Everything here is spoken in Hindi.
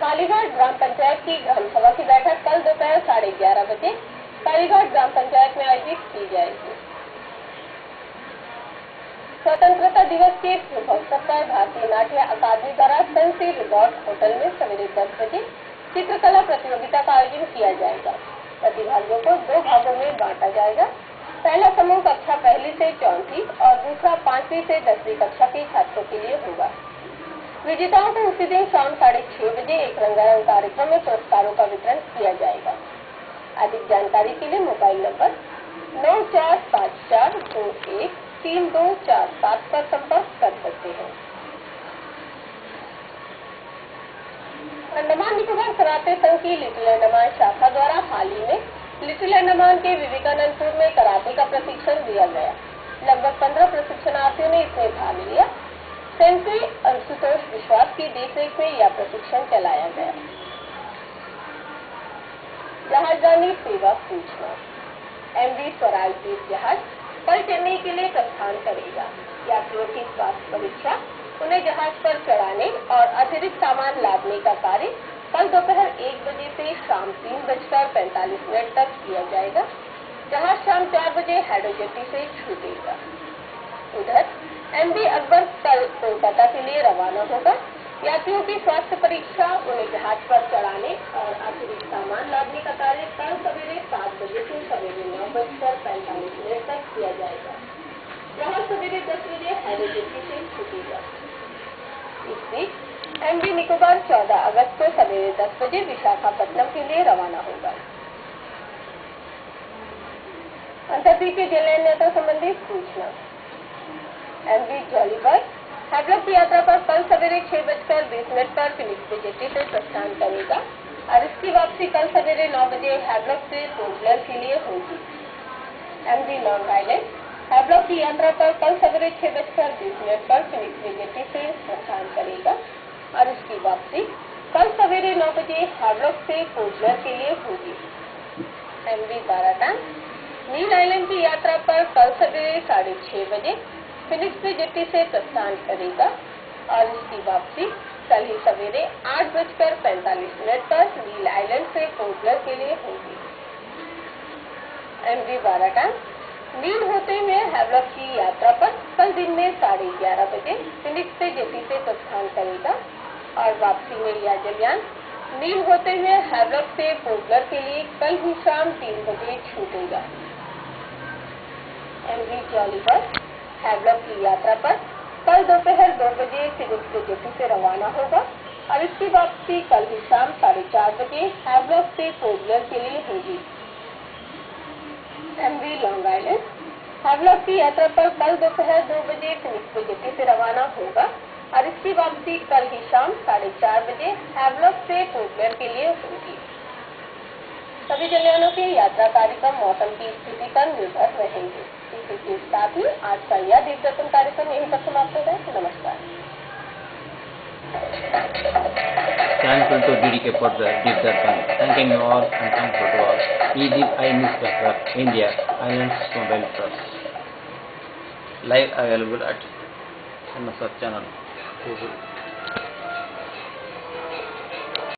कालीघाट ग्राम पंचायत की ग्राम सभा की बैठक कल दोपहर 11:30 बजे कालीघाट ग्राम पंचायत में आयोजित की जाएगी। स्वतंत्रता दिवस के शुभ अवसर पर भारतीय नाट्य अकादमी द्वारा सेंसी रिजॉर्ट होटल में सवेरे 10 बजे चित्रकला प्रतियोगिता का आयोजन किया जाएगा। प्रतिभागियों को 2 भागों में बांटा जाएगा। पहला समूह कक्षा पहली से चौथी और दूसरा 5वीं से 10वीं कक्षा के छात्रों के लिए होगा। विजेताओं को उसी दिन शाम 6:30 बजे एक रंगारंग कार्यक्रम में पुरस्कारों का वितरण किया जाएगा। अधिक जानकारी के लिए मोबाइल नंबर 9454213247 पर संपर्क कर सकते हैं। अंडमान निकोबार कराटे संघ की लिटिल अंडमान शाखा द्वारा हाल ही में लिटिल अंडमान के विवेकानंदपुर में कराटे का प्रशिक्षण दिया गया। लगभग 15 प्रशिक्षणार्थियों ने इसमें भाग लिया। सेंट्री आशुतोष विश्वास की देखरेख में यह प्रशिक्षण चलाया गया। जहाजरानी सेवा सूचना। MV स्वराज तीर्थ जहाज कल चेन्नई के लिए प्रस्थान करेगा। यात्रियों की स्वास्थ्य परीक्षा, उन्हें जहाज पर चढ़ाने और अतिरिक्त सामान लादने का कार्य कल दोपहर 1 बजे से शाम 3:45 तक किया जाएगा। जहाज शाम 4 बजे हैडो जेट्टी से छूटेगा। उधर MV अकबर कल कोलकाता के लिए रवाना होगा। यात्रियों की स्वास्थ्य परीक्षा, उन्हें जहाज पर चढ़ाने और अतिरिक्त सामान लादने का कार्य कल सवेरे 7 बजे से सवेरे 9:45 तक किया जाएगा। जहाज सवेरे 10 बजे हैडो जेट्टी से छूटेगा। इस बीच MV निकोबार 14 अगस्त को सवेरे 10 बजे विशाखापट्टनम के लिए रवाना होगा। अंतर्द्वीपीय जलयात्रा संबंधी सूचना। MV जॉलीबर्ग हैवलॉक की यात्रा पर कल सवेरे 6:20 पर फिनिक्स जेट्टी से प्रस्थान करेगा और इसकी वापसी कल सवेरे 9 बजे हैवलॉक से पोर्ट ब्लेयर के लिए होगी। MV लॉन्ग आइलैंड हैवलॉक की यात्रा पर कल सवेरे 6:20 पर फिनिक्स जेट्टी से प्रस्थान करेगा और इसकी वापसी कल सवेरे 9 बजे हैवलॉक से पोर्ट ब्लेयर के लिए होगी। MV बाराटांग नील आइलैंड की यात्रा पर कल सवेरे 6:30 बजे फिनिक्स जेट्टी से प्रस्थान करेगा और इसकी वापसी कल ही सवेरे 8:45 पर नील आइलैंड से पोर्ट ब्लेयर के लिए होगी। MV बाराटांग नील होते हुए हैवलॉक की यात्रा पर कल दिन में 11:30 बजे फिनिक्स जेट्टी से प्रस्थान करेगा और वापसी में यह जलयान नील होते हुए हैवलॉक से पोर्ट ब्लेयर के लिए कल ही शाम 3 बजे छूटेगा। MV जॉलीबर्ग हैवलॉक की यात्रा पर कल दोपहर 2 बजे फिनिक्स जेट्टी से रवाना होगा और इसकी वापसी कल ही शाम 4:30 बजे हैवलॉक से पोर्ट ब्लेयर के लिए होगी। MV लॉन्ग आइलैंड हैवलॉक की यात्रा पर कल दोपहर 2 बजे फिनिक्स जेट्टी से रवाना होगा और इसकी वापसी कल ही शाम 4:30 बजे हैवलॉक से पोर्ट ब्लेयर के लिए होगी। सभी जलयानों के यात्रा कार्यक्रम मौसम की स्थिति पर निर्भर रहेंगे। इसी के साथ ही आज का यह दीपदर्पण कार्यक्रम यहीं पर समाप्त होता है। नमस्कार। Thanks to DDK for the Deep Darpan. Thanking you all and thankful to all. EGI Newspaper, India, Islands Mobile Press. Live available at NSR channel.